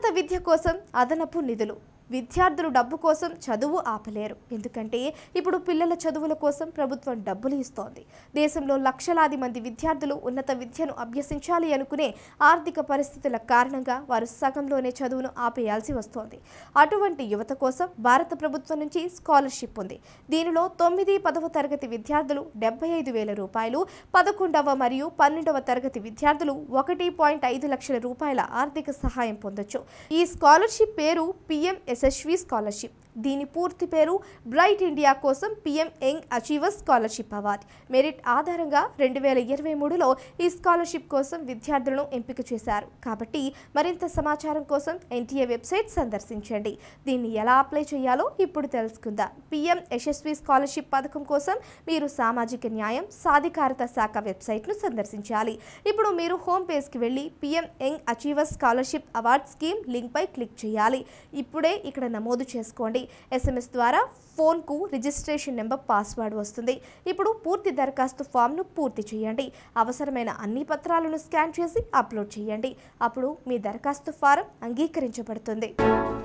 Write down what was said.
విద్య కోసం అదనపు నిధులు. విద్యార్థులు డబ్బు కోసం చదువు ఆపలేరు. ఎందుకంటే ఇప్పుడు పిల్లల చదువుల కోసం ప్రభుత్వం డబ్బులు ఇస్తోంది. దేశంలో లక్షలాది మంది విద్యార్థులు ఉన్నత విద్యను అభ్యసించాలి అనుకునే ఆర్థిక పరిస్థితుల కారణంగా వారు సగంలోనే చదువును ఆపేయాల్సి వస్తోంది. అటువంటి యువత కోసం భారత ప్రభుత్వం నుంచి స్కాలర్షిప్ ఉంది. దీనిలో 9, 10వ తరగతి విద్యార్థులు 75,000 రూపాయలు, 11వ మరియు 12వ తరగతి విద్యార్థులు 1.5 లక్షల రూపాయల ఆర్థిక సహాయం పొందొచ్చు. ఈ స్కాలర్షిప్ పేరు PM యశస్వి స్కాలర్షిప్. దీని పూర్తి పేరు బ్రైట్ ఇండియా కోసం PM young achievers scholarship award. Merit ఆధారంగా 2023లో ఈ స్కాలర్షిప్ కోసం విద్యార్థులను ఎంపిక చేశారు. కాబట్టి మరింత సమాచారం కోసం NTA వెబ్సైట్ సందర్శించండి. దీన్ని ఎలా అప్లై చేయాలో ఇప్పుడు తెలుసుకుందాం. PM యశస్వి స్కాలర్షిప్ పథకం కోసం మీరు సామాజిక న్యాయం సాధికారత శాఖ వెబ్సైట్ను సందర్శించాలి. ఇప్పుడు మీరు హోమ్ పేజ్కి వెళ్ళి PM young achievers scholarship award scheme లింక్పై క్లిక్ చేయాలి. ఇప్పుడే ఇక్కడ నమోదు చేసుకోండి. SMS ద్వారా ఫోన్కు రిజిస్ట్రేషన్ నెంబర్, పాస్వర్డ్ వస్తుంది. ఇప్పుడు పూర్తి దరఖాస్తు ఫామ్ను పూర్తి చేయండి. అవసరమైన అన్ని పత్రాలను స్కాన్ చేసి అప్లోడ్ చేయండి. అప్పుడు మీ దరఖాస్తు ఫారం అంగీకరించబడుతుంది.